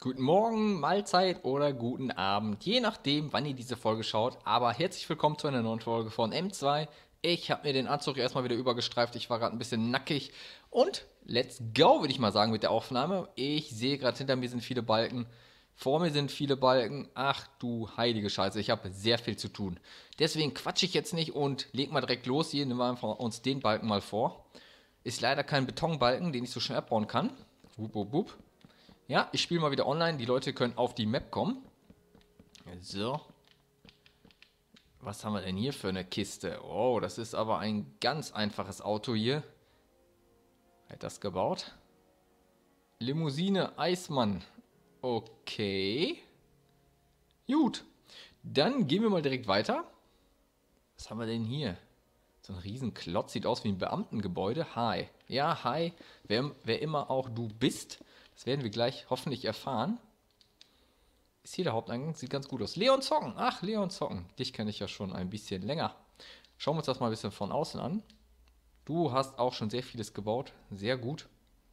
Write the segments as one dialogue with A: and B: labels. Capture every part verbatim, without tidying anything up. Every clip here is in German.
A: Guten Morgen, Mahlzeit oder guten Abend, je nachdem, wann ihr diese Folge schaut. Aber herzlich willkommen zu einer neuen Folge von M zwei. Ich habe mir den Anzug erstmal wieder übergestreift. Ich war gerade ein bisschen nackig. Und let's go, würde ich mal sagen, mit der Aufnahme. Ich sehe gerade hinter mir sind viele Balken. Vor mir sind viele Balken. Ach du heilige Scheiße, ich habe sehr viel zu tun. Deswegen quatsche ich jetzt nicht und leg mal direkt los. Hier nehmen wir einfach uns den Balken mal vor. Ist leider kein Betonbalken, den ich so schnell abbauen kann. Wupp, wupp, wupp. Ja, ich spiele mal wieder online. Die Leute können auf die Map kommen. So. Was haben wir denn hier für eine Kiste? Oh, das ist aber ein ganz einfaches Auto hier. Wer hat das gebaut? Limousine Eismann. Okay. Gut. Dann gehen wir mal direkt weiter. Was haben wir denn hier? So ein Riesenklotz. Sieht aus wie ein Beamtengebäude. Hi. Ja, hi. Wer, wer immer auch du bist. Das werden wir gleich hoffentlich erfahren. Ist hier der Haupteingang? Sieht ganz gut aus. Leon Zocken. Ach, Leon Zocken. Dich kenne ich ja schon ein bisschen länger. Schauen wir uns das mal ein bisschen von außen an. Du hast auch schon sehr vieles gebaut. Sehr gut.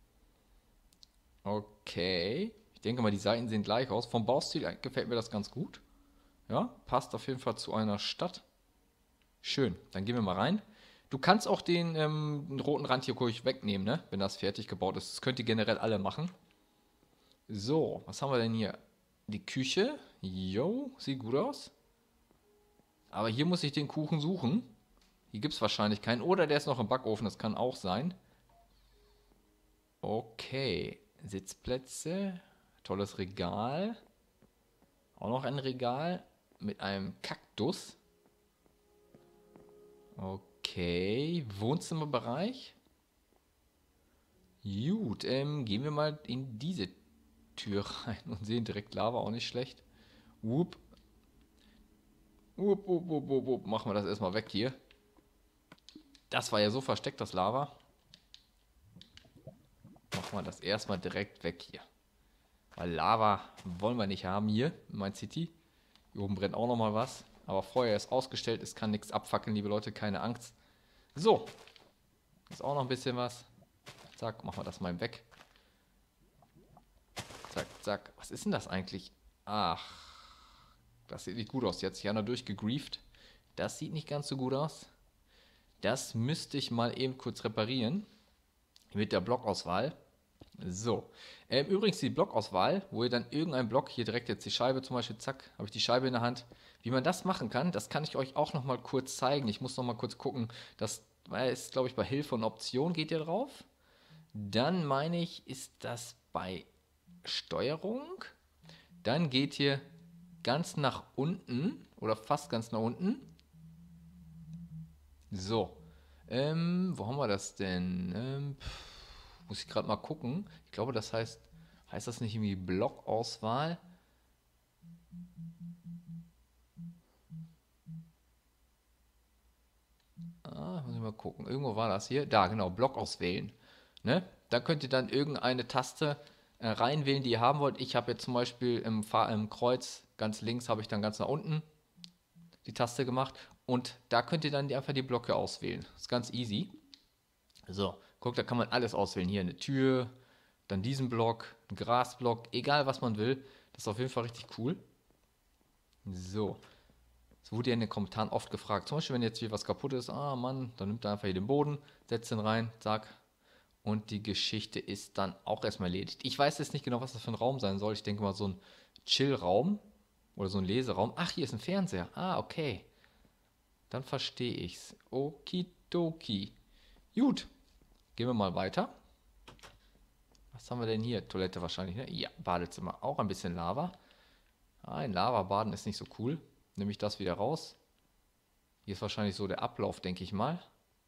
A: Okay. Ich denke mal, die Seiten sehen gleich aus. Vom Baustil gefällt mir das ganz gut. Ja, passt auf jeden Fall zu einer Stadt. Schön. Dann gehen wir mal rein. Du kannst auch den, ähm, den roten Rand hier ruhig wegnehmen, ne? Wenn das fertig gebaut ist. Das könnt ihr generell alle machen. So, was haben wir denn hier? Die Küche. Jo, sieht gut aus. Aber hier muss ich den Kuchen suchen. Hier gibt es wahrscheinlich keinen. Oder der ist noch im Backofen, das kann auch sein. Okay. Sitzplätze. Tolles Regal. Auch noch ein Regal mit einem Kaktus. Okay. Wohnzimmerbereich. Gut, ähm, gehen wir mal in diese Tür rein und sehen direkt Lava, auch nicht schlecht. Whoop. Whoop, whoop, whoop, whoop, whoop. Machen wir das erstmal weg hier. Das war ja so versteckt, das Lava. Machen wir das erstmal direkt weg hier. Weil Lava wollen wir nicht haben hier in mein City. Hier oben brennt auch nochmal was. Aber Feuer ist ausgestellt, es kann nichts abfackeln, liebe Leute, keine Angst. So. Ist auch noch ein bisschen was. Zack, machen wir das mal weg. Zack, zack. Was ist denn das eigentlich? Ach. Das sieht nicht gut aus. Jetzt Jana durchgegrieft. Das sieht nicht ganz so gut aus. Das müsste ich mal eben kurz reparieren. Mit der Blockauswahl. So. Ähm, übrigens die Blockauswahl, wo ihr dann irgendein Block, hier direkt jetzt die Scheibe zum Beispiel, zack, habe ich die Scheibe in der Hand. Wie man das machen kann, das kann ich euch auch nochmal kurz zeigen. Ich muss nochmal kurz gucken. Das ist, glaube ich, bei Hilfe und Option geht ihr drauf. Dann meine ich, ist das bei Steuerung. Dann geht ihr ganz nach unten oder fast ganz nach unten. So. Ähm, wo haben wir das denn? Ähm, pff, muss ich gerade mal gucken. Ich glaube, das heißt, heißt das nicht irgendwie Blockauswahl? Ah, muss ich mal gucken. Irgendwo war das hier. Da, genau, Block auswählen. Ne? Da könnt ihr dann irgendeine Taste äh, reinwählen, die ihr haben wollt. Ich habe jetzt zum Beispiel im, Fahr im Kreuz ganz links, habe ich dann ganz nach unten die Taste gemacht. Und da könnt ihr dann die, einfach die Blöcke auswählen. Das ist ganz easy. So, guck, da kann man alles auswählen. Hier eine Tür, dann diesen Block, ein Grasblock, egal was man will. Das ist auf jeden Fall richtig cool. So. Das wurde ja in den Kommentaren oft gefragt. Zum Beispiel, wenn jetzt hier was kaputt ist, ah Mann, dann nimmt er einfach hier den Boden, setzt ihn rein, zack. Und die Geschichte ist dann auch erstmal erledigt. Ich weiß jetzt nicht genau, was das für ein Raum sein soll. Ich denke mal so ein Chill-Raum oder so ein Leseraum. Ach, hier ist ein Fernseher. Ah, okay. Dann verstehe ich's. Okidoki. Gut. Gehen wir mal weiter. Was haben wir denn hier? Toilette wahrscheinlich, ne? Ja, Badezimmer. Auch ein bisschen Lava. Ah, ein Lavabaden ist nicht so cool. Nehme ich das wieder raus. Hier ist wahrscheinlich so der Ablauf, denke ich mal.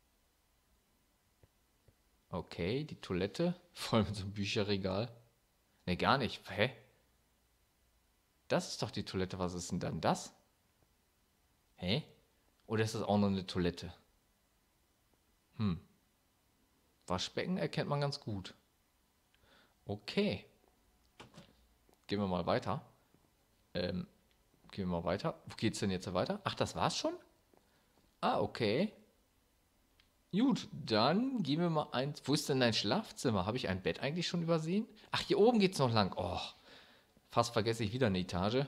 A: Okay, die Toilette. Voll mit so einem Bücherregal. Ne, gar nicht. Hä? Das ist doch die Toilette. Was ist denn dann das? Hä? Oder ist das auch noch eine Toilette? Hm. Waschbecken erkennt man ganz gut. Okay. Gehen wir mal weiter. Ähm, gehen wir mal weiter. Wo geht's denn jetzt weiter? Ach, das war's schon? Ah, okay. Gut, dann gehen wir mal eins. Wo ist denn dein Schlafzimmer? Habe ich ein Bett eigentlich schon übersehen? Ach, hier oben geht's noch lang. Oh, Fast vergesse ich wieder eine Etage.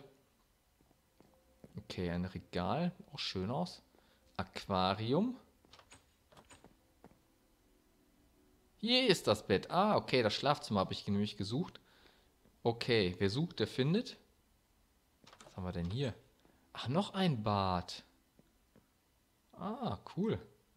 A: Okay, ein Regal. Auch schön aus. Aquarium. Hier ist das Bett. Ah, okay, das Schlafzimmer habe ich nämlich gesucht. Okay, wer sucht, der findet. Was haben wir denn hier? Ach, noch ein Bad. Ah, cool.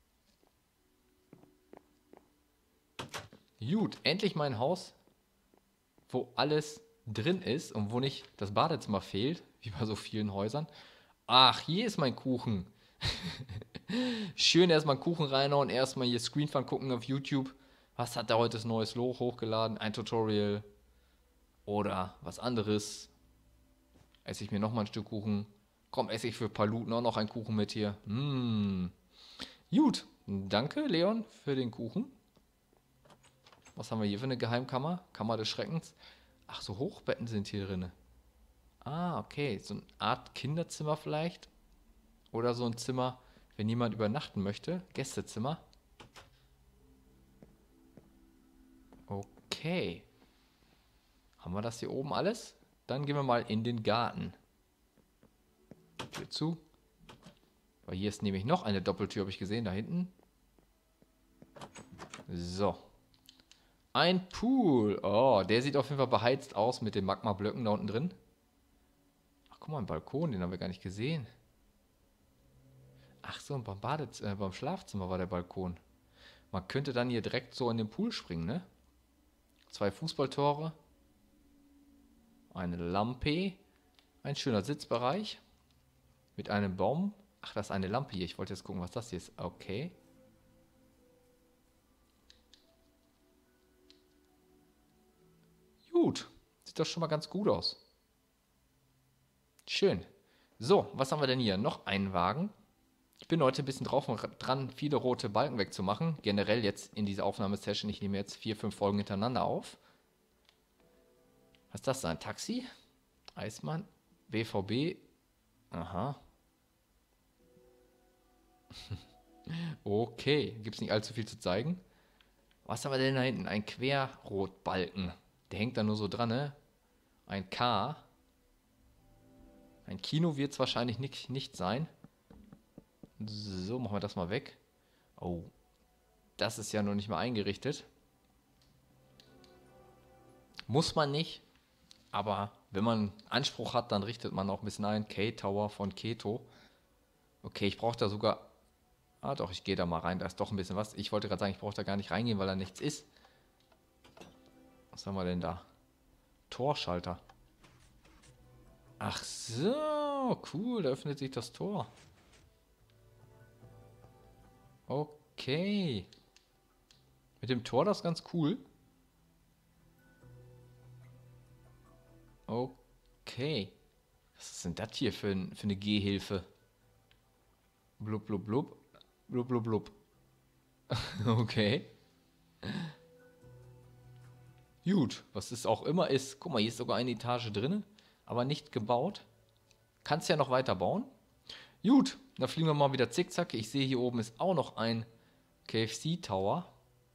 A: Gut, endlich mein Haus, wo alles drin ist und wo nicht das Badezimmer fehlt, wie bei so vielen Häusern. Ach, hier ist mein Kuchen. Schön erstmal Kuchen reinhauen, erstmal hier Screenfun gucken auf YouTube. Was hat da heute das neues Loch hochgeladen? Ein Tutorial oder was anderes. Esse ich mir nochmal ein Stück Kuchen. Komm, esse ich für Paluten auch noch einen Kuchen mit hier. Mmh. Gut, danke Leon für den Kuchen. Was haben wir hier für eine Geheimkammer? Kammer des Schreckens. Ach, so Hochbetten sind hier drin. Ah, okay. So eine Art Kinderzimmer vielleicht. Oder so ein Zimmer, wenn jemand übernachten möchte. Gästezimmer. Okay. Haben wir das hier oben alles? Dann gehen wir mal in den Garten. Tür zu. Weil hier ist nämlich noch eine Doppeltür, habe ich gesehen, da hinten. So. Ein Pool. Oh, der sieht auf jeden Fall beheizt aus mit den Magma-Blöcken da unten drin. Ach, guck mal, ein Balkon, den haben wir gar nicht gesehen. Ach so, beim Badez äh, beim Schlafzimmer war der Balkon. Man könnte dann hier direkt so in den Pool springen, ne? Zwei Fußballtore. Eine Lampe. Ein schöner Sitzbereich. Mit einem Baum. Ach, das ist eine Lampe hier. Ich wollte jetzt gucken, was das hier ist. Okay. Gut. Sieht doch schon mal ganz gut aus. Schön. So, was haben wir denn hier? Noch einen Wagen. Ich bin heute ein bisschen drauf und dran, viele rote Balken wegzumachen. Generell jetzt in dieser Aufnahmesession. Ich nehme jetzt vier, fünf Folgen hintereinander auf. Was ist das? Ein Taxi? Eismann? B V B? Aha. Okay, gibt es nicht allzu viel zu zeigen. Was haben wir denn da hinten? Ein Querrotbalken. Der hängt da nur so dran, ne? Ein K. Ein Kino wird es wahrscheinlich nicht, nicht sein. So, machen wir das mal weg. Oh, das ist ja noch nicht mal eingerichtet. Muss man nicht. Aber wenn man Anspruch hat, dann richtet man auch ein bisschen ein. K-Tower von Keto. Okay, ich brauche da sogar... Ah doch, ich gehe da mal rein. Da ist doch ein bisschen was. Ich wollte gerade sagen, ich brauche da gar nicht reingehen, weil da nichts ist. Was haben wir denn da? Torschalter. Ach so, cool. Da öffnet sich das Tor. Okay. Mit dem Tor, das ist ganz cool. Okay. Was ist denn das hier für, ein, für eine Gehhilfe? Blub, blub, blub. Blub, blub, blub. Okay. Gut, was es auch immer ist. Guck mal, hier ist sogar eine Etage drin, aber nicht gebaut. Kannst ja noch weiter bauen. Gut, da fliegen wir mal wieder zickzack. Ich sehe, hier oben ist auch noch ein K F C-Tower.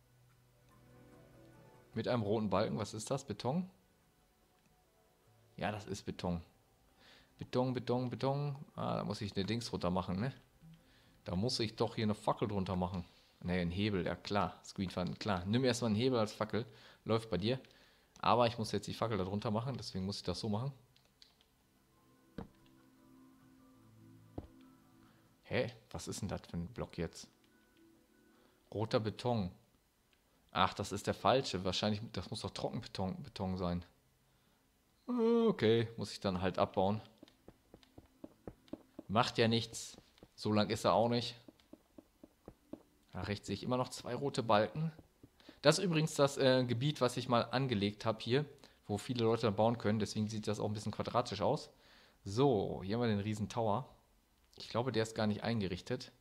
A: Mit einem roten Balken. Was ist das? Beton? Ja, das ist Beton. Beton, Beton, Beton. Ah, da muss ich eine Dings drunter machen, ne? Da muss ich doch hier eine Fackel drunter machen. Ne, ein Hebel, ja klar. Screenfun, klar. Nimm erstmal einen Hebel als Fackel. Läuft bei dir. Aber ich muss jetzt die Fackel da drunter machen, deswegen muss ich das so machen. Hä? Was ist denn das für ein Block jetzt? Roter Beton. Ach, das ist der falsche. Wahrscheinlich, das muss doch Trockenbeton Beton sein. Okay, muss ich dann halt abbauen. Macht ja nichts. So lang ist er auch nicht. Da rechts sehe ich immer noch zwei rote Balken. Das ist übrigens das äh, Gebiet, was ich mal angelegt habe hier, wo viele Leute dann bauen können. Deswegen sieht das auch ein bisschen quadratisch aus. So, hier haben wir den riesen Tower. Ich glaube, der ist gar nicht eingerichtet.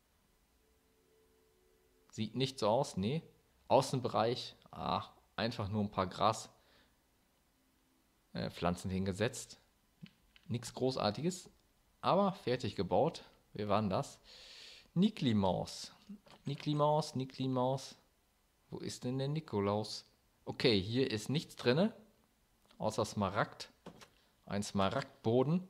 A: Sieht nicht so aus, nee. Außenbereich, ach, einfach nur ein paar Graspflanzen äh, hingesetzt. Nichts Großartiges, aber fertig gebaut. Wer war denn das? Nikli Maus. Nikli Maus, Nikli Maus. Wo ist denn der Nikolaus? Okay, hier ist nichts drin, außer Smaragd. Ein Smaragdboden.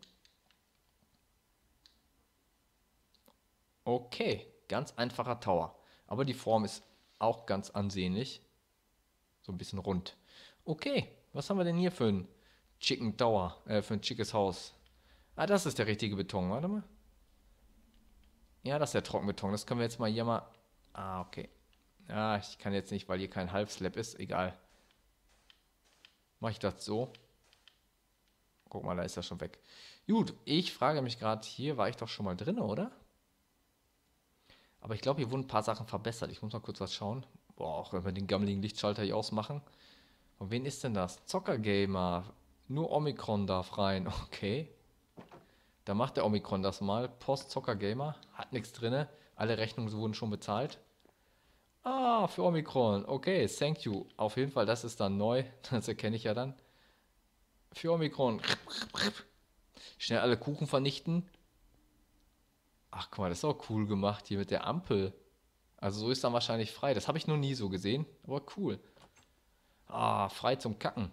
A: Okay, ganz einfacher Tower. Aber die Form ist auch ganz ansehnlich. So ein bisschen rund. Okay, was haben wir denn hier für ein Chicken Tower? Äh, für ein schickes Haus. Ah, das ist der richtige Beton. Warte mal. Ja, das ist der Trockenbeton. Das können wir jetzt mal hier mal... Ah, okay. Ah, ich kann jetzt nicht, weil hier kein Halbslab ist. Egal. Mache ich das so. Guck mal, da ist er schon weg. Gut, ich frage mich gerade, hier war ich doch schon mal drin, oder? Aber ich glaube, hier wurden ein paar Sachen verbessert. Ich muss mal kurz was schauen. Boah, auch wenn wir den gammeligen Lichtschalter hier ausmachen. Und wen ist denn das? Zockergamer. Nur Omikron darf rein. Okay. Da macht der Omikron das mal. Post Zockergamer. Hat nichts drin. Alle Rechnungen wurden schon bezahlt. Ah, für Omikron. Okay, thank you. Auf jeden Fall, das ist dann neu. Das erkenne ich ja dann. Für Omikron. Schnell alle Kuchen vernichten. Ach, guck mal, das ist auch cool gemacht hier mit der Ampel. Also so ist dann wahrscheinlich frei. Das habe ich noch nie so gesehen. Aber cool. Ah, frei zum Kacken.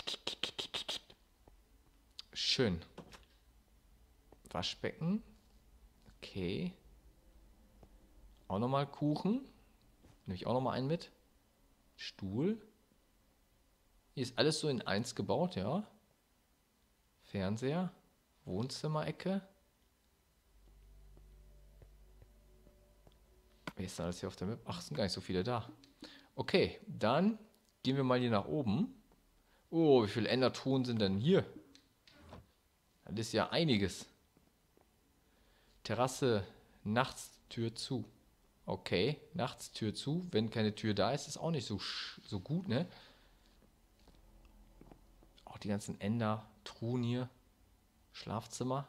A: Schön. Waschbecken. Okay. Auch nochmal Kuchen. Nehme ich auch nochmal einen mit. Stuhl. Hier ist alles so in eins gebaut, ja. Fernseher. Wohnzimmerecke. Wer ist da alles hier auf der Map? Ach, es sind gar nicht so viele da. Okay, dann gehen wir mal hier nach oben. Oh, wie viele Endertruhen sind denn hier? Das ist ja einiges. Terrasse, nachts Tür zu. Okay, nachts Tür zu. Wenn keine Tür da ist, ist auch nicht so, so gut, ne? Auch die ganzen Endertruhen hier. Schlafzimmer.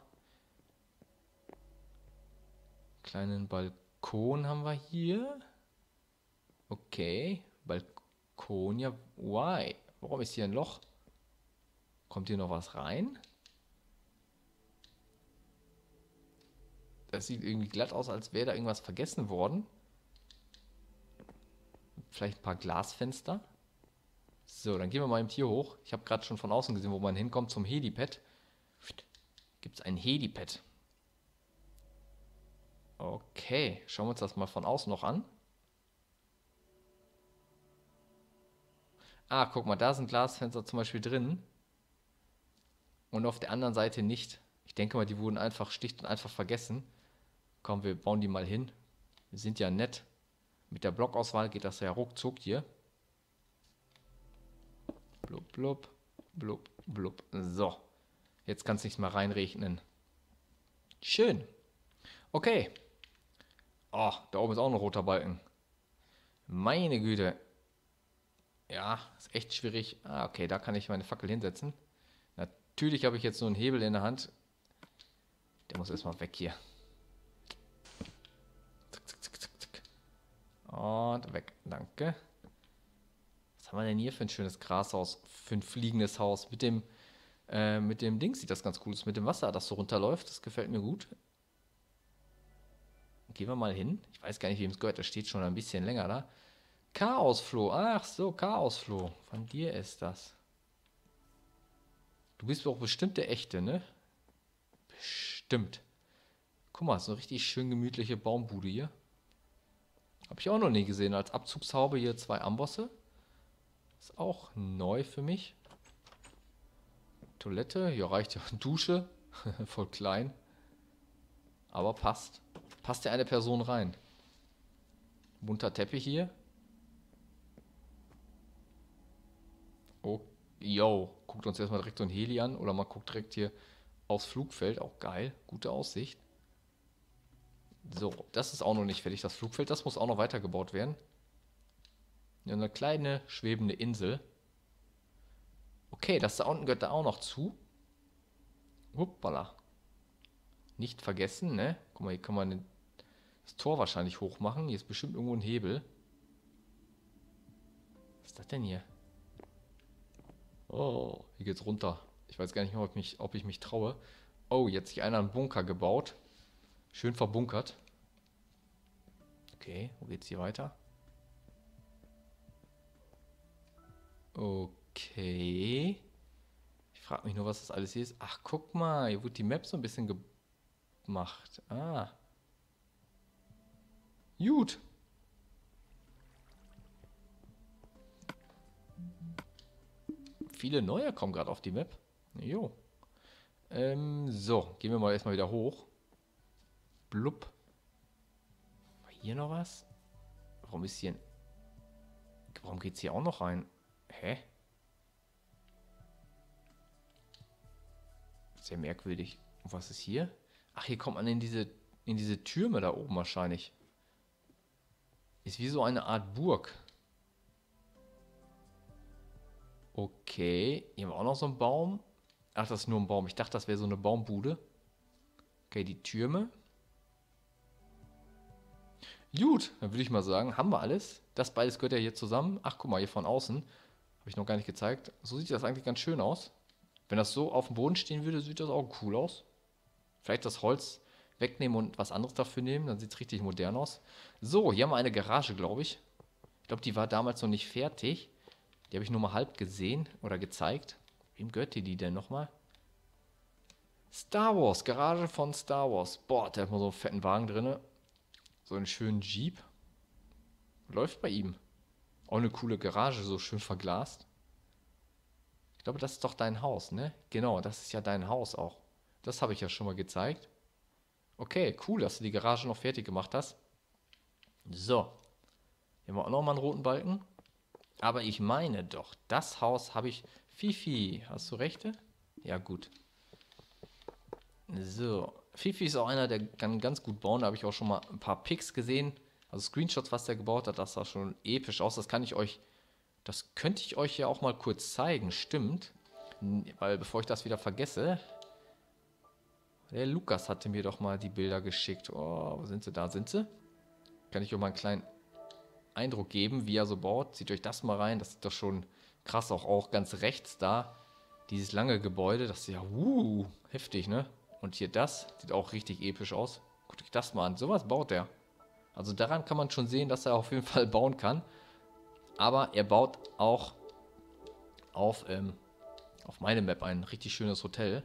A: Kleinen Balkon haben wir hier. Okay, Balkon, ja. Why? Warum ist hier ein Loch? Kommt hier noch was rein? Das sieht irgendwie glatt aus, als wäre da irgendwas vergessen worden. Vielleicht ein paar Glasfenster. So, dann gehen wir mal im Tier hoch. Ich habe gerade schon von außen gesehen, wo man hinkommt zum Helipad. Gibt es ein Helipad? Okay, schauen wir uns das mal von außen noch an. Ah, guck mal, da sind Glasfenster zum Beispiel drin. Und auf der anderen Seite nicht. Ich denke mal, die wurden einfach schlicht und einfach vergessen. Komm, wir bauen die mal hin. Wir sind ja nett. Mit der Blockauswahl geht das ja ruckzuck hier. Blub, blub, blub, blub. So. Jetzt kann es nicht mehr reinregnen. Schön. Okay. Oh, da oben ist auch ein roter Balken. Meine Güte. Ja, ist echt schwierig. Ah, okay, da kann ich meine Fackel hinsetzen. Natürlich habe ich jetzt nur einen Hebel in der Hand. Der muss erstmal weg hier. Zack, zack, zack, zack, zack. Und weg. Danke. Was haben wir denn hier für ein schönes Grashaus? Für ein fliegendes Haus. Mit dem, äh, mit dem Ding sieht das ganz cool aus. Mit dem Wasser, das so runterläuft. Das gefällt mir gut. Gehen wir mal hin. Ich weiß gar nicht, wem es gehört. Das steht schon ein bisschen länger da. Chaosfloh. Ach so, Chaosfloh. Von dir ist das. Du bist auch bestimmt der Echte, ne? Bestimmt. Guck mal, so eine richtig schön gemütliche Baumbude hier. Habe ich auch noch nie gesehen. Als Abzugshaube hier zwei Ambosse. Ist auch neu für mich. Toilette. Hier reicht ja Dusche. Voll klein. Aber passt. Passt ja eine Person rein. Bunter Teppich hier. Oh, yo. Guckt uns erstmal direkt so ein Heli an. Oder man guckt direkt hier aufs Flugfeld. Auch geil. Gute Aussicht. So, das ist auch noch nicht fertig. Das Flugfeld, das muss auch noch weitergebaut werden. Ja, eine kleine schwebende Insel. Okay, das da unten gehört da auch noch zu. Hoppala. Nicht vergessen, ne? Guck mal, hier kann man das Tor wahrscheinlich hochmachen. Hier ist bestimmt irgendwo ein Hebel. Was ist das denn hier? Oh, hier geht's runter. Ich weiß gar nicht mehr, ob ich mich, ob ich mich traue. Oh, jetzt sich einer einen Bunker gebaut. Schön verbunkert. Okay, wo geht's hier weiter? Okay. Ich frage mich nur, was das alles hier ist. Ach, guck mal, hier wurde die Map so ein bisschen gemacht. Ah, gut. Viele neue kommen gerade auf die Map. Jo. Ähm, so, gehen wir mal erstmal wieder hoch. Blub. War hier noch was? Warum ist hier ein... Warum geht's hier auch noch rein? Hä? Sehr merkwürdig. Und was ist hier? Ach, hier kommt man in diese, in diese Türme da oben wahrscheinlich. Ist wie so eine Art Burg. Okay, hier haben wir auch noch so einen Baum. Ach, das ist nur ein Baum. Ich dachte, das wäre so eine Baumbude. Okay, die Türme. Gut, dann würde ich mal sagen, haben wir alles. Das beides gehört ja hier zusammen. Ach, guck mal, hier von außen. Habe ich noch gar nicht gezeigt. So sieht das eigentlich ganz schön aus. Wenn das so auf dem Boden stehen würde, sieht das auch cool aus. Vielleicht das Holz wegnehmen und was anderes dafür nehmen. Dann sieht es richtig modern aus. So, hier haben wir eine Garage, glaube ich. Ich glaube, die war damals noch nicht fertig. Die habe ich nur mal halb gesehen oder gezeigt. Wem gehört die, die denn nochmal? Star Wars, Garage von Star Wars. Boah, der hat mal so einen fetten Wagen drin. So einen schönen Jeep. Läuft bei ihm. Auch eine coole Garage, so schön verglast. Ich glaube, das ist doch dein Haus, ne? Genau, das ist ja dein Haus auch. Das habe ich ja schon mal gezeigt. Okay, cool, dass du die Garage noch fertig gemacht hast. So. Hier haben wir auch noch mal einen roten Balken. Aber ich meine doch, das Haus habe ich... Fifi, hast du Rechte? Ja, gut. So. Fifi ist auch einer, der kann ganz gut bauen. Da habe ich auch schon mal ein paar Pics gesehen. Also Screenshots, was der gebaut hat. Das sah schon episch aus. Das kann ich euch... Das könnte ich euch ja auch mal kurz zeigen. Stimmt. Weil bevor ich das wieder vergesse... Der Lukas hatte mir doch mal die Bilder geschickt. Oh, wo sind sie? Da sind sie. Kann ich euch mal einen kleinen Eindruck geben, wie er so baut. Zieht euch das mal rein. Das sieht doch schon krass auch, auch ganz rechts da. Dieses lange Gebäude. Das ist ja uh, heftig, ne? Und hier das. Sieht auch richtig episch aus. Guckt euch das mal an. Sowas baut er. Also daran kann man schon sehen, dass er auf jeden Fall bauen kann. Aber er baut auch auf, ähm, auf meine Map ein richtig schönes Hotel.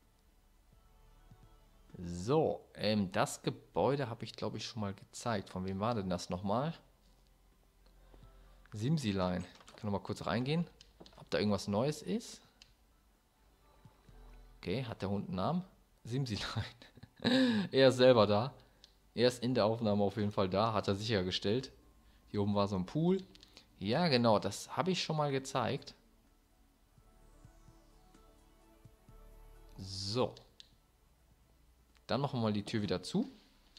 A: So, ähm, das Gebäude habe ich, glaube ich, schon mal gezeigt. Von wem war denn das nochmal? Simsilein. Ich kann noch mal kurz reingehen, ob da irgendwas Neues ist. Okay, hat der Hund einen Namen? Simsilein. Er ist selber da. Er ist in der Aufnahme auf jeden Fall da, hat er sichergestellt. Hier oben war so ein Pool. Ja, genau, das habe ich schon mal gezeigt. So. Dann machen wir mal die Tür wieder zu.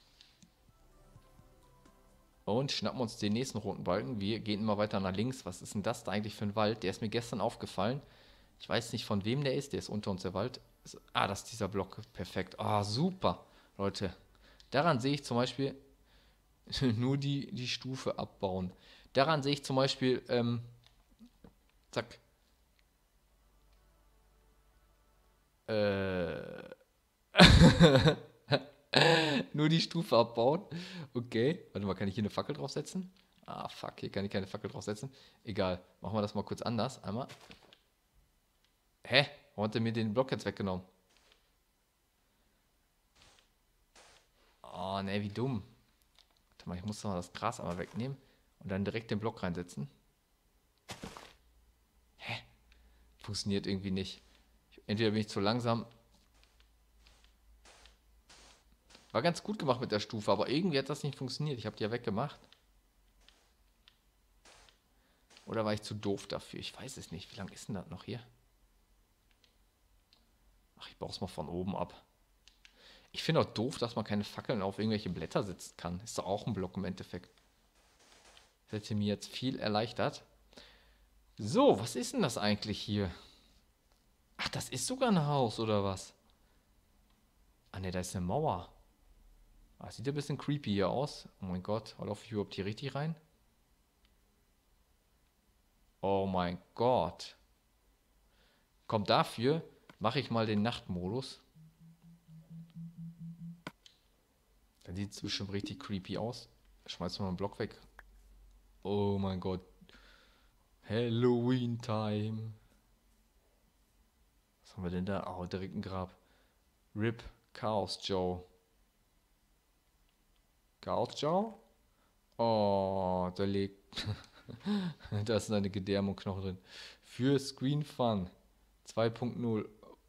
A: Und schnappen uns den nächsten roten Balken. Wir gehen immer weiter nach links. Was ist denn das da eigentlich für ein Wald? Der ist mir gestern aufgefallen. Ich weiß nicht, von wem der ist. Der ist unter uns, der Wald. Ah, das ist dieser Block. Perfekt. Ah, super. Leute, daran sehe ich zum Beispiel nur die, die Stufe abbauen. Daran sehe ich zum Beispiel, ähm, zack. Äh, nur die Stufe abbauen. Okay. Warte mal, kann ich hier eine Fackel draufsetzen? Ah, fuck, hier kann ich keine Fackel draufsetzen. Egal, machen wir das mal kurz anders. Einmal. Hä? Warum hat er mir den Block jetzt weggenommen? Oh, ne, wie dumm. Warte mal, ich muss doch mal das Gras einmal wegnehmen und dann direkt den Block reinsetzen. Hä? Funktioniert irgendwie nicht. Entweder bin ich zu langsam. War ganz gut gemacht mit der Stufe, aber irgendwie hat das nicht funktioniert. Ich habe die ja weggemacht. Oder war ich zu doof dafür? Ich weiß es nicht. Wie lange ist denn das noch hier? Ach, ich baue es mal von oben ab. Ich finde auch doof, dass man keine Fackeln auf irgendwelche Blätter setzen kann. Ist doch auch ein Block im Endeffekt. Das hätte mir jetzt viel erleichtert. So, was ist denn das eigentlich hier? Ach, das ist sogar ein Haus, oder was? Ah ne, da ist eine Mauer. Ah, sieht ein bisschen creepy hier aus. Oh mein Gott, laufe ich überhaupt hier richtig rein? Oh mein Gott. Kommt dafür, mache ich mal den Nachtmodus. Dann sieht es bestimmt richtig creepy aus. Schmeiß mal einen Block weg. Oh mein Gott. Halloween Time. Was haben wir denn da? Oh, direkt ein Grab. Rip, Chaos Joe. Chaos Joe? Oh, da liegt. Da ist eine Gedärmung Knochen drin. Für Screen Fun zwei Punkt null.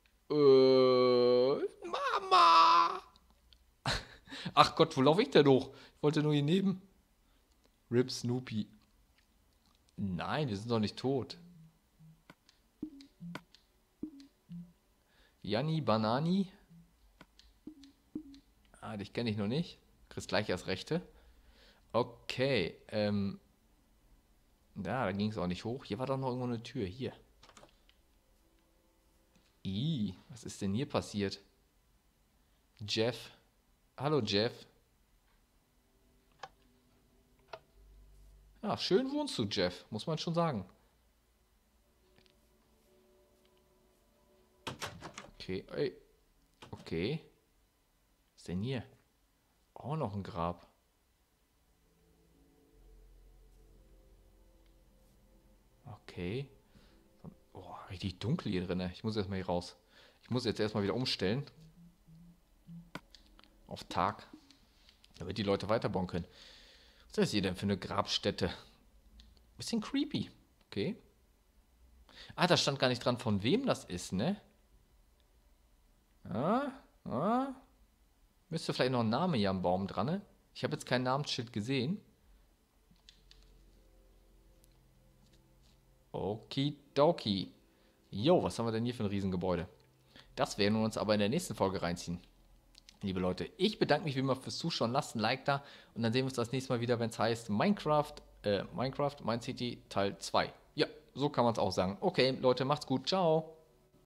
A: Äh, Mama! Ach Gott, wo laufe ich denn hoch? Ich wollte nur hier neben. Rip Snoopy. Nein, wir sind doch nicht tot. Janni Banani. Ah, dich kenne ich noch nicht. Kriegst gleich als Rechte. Okay, ähm. Ja, da ging es auch nicht hoch. Hier war doch noch irgendwo eine Tür. Hier. Ih, was ist denn hier passiert? Jeff. Hallo, Jeff. Ja, schön wohnst du, Jeff. Muss man schon sagen. Okay, ey. Okay. Was ist denn hier? Auch noch ein Grab. Okay. Oh, richtig dunkel hier drin. Ich muss erstmal hier raus. Ich muss jetzt erstmal wieder umstellen. Auf Tag. Damit die Leute weiterbauen können. Was ist hier denn für eine Grabstätte? Bisschen creepy. Okay. Ah, da stand gar nicht dran, von wem das ist, ne? Ah, ah. Müsste vielleicht noch ein Name hier am Baum dran, ne? Ich habe jetzt kein Namensschild gesehen. Okidoki. Jo, was haben wir denn hier für ein Riesengebäude? Das werden wir uns aber in der nächsten Folge reinziehen. Liebe Leute, ich bedanke mich wie immer fürs Zuschauen. Lasst ein Like da und dann sehen wir uns das nächste Mal wieder, wenn es heißt Minecraft, äh, Minecraft, Mind City Teil zwei. Ja, so kann man es auch sagen. Okay, Leute, macht's gut. Ciao.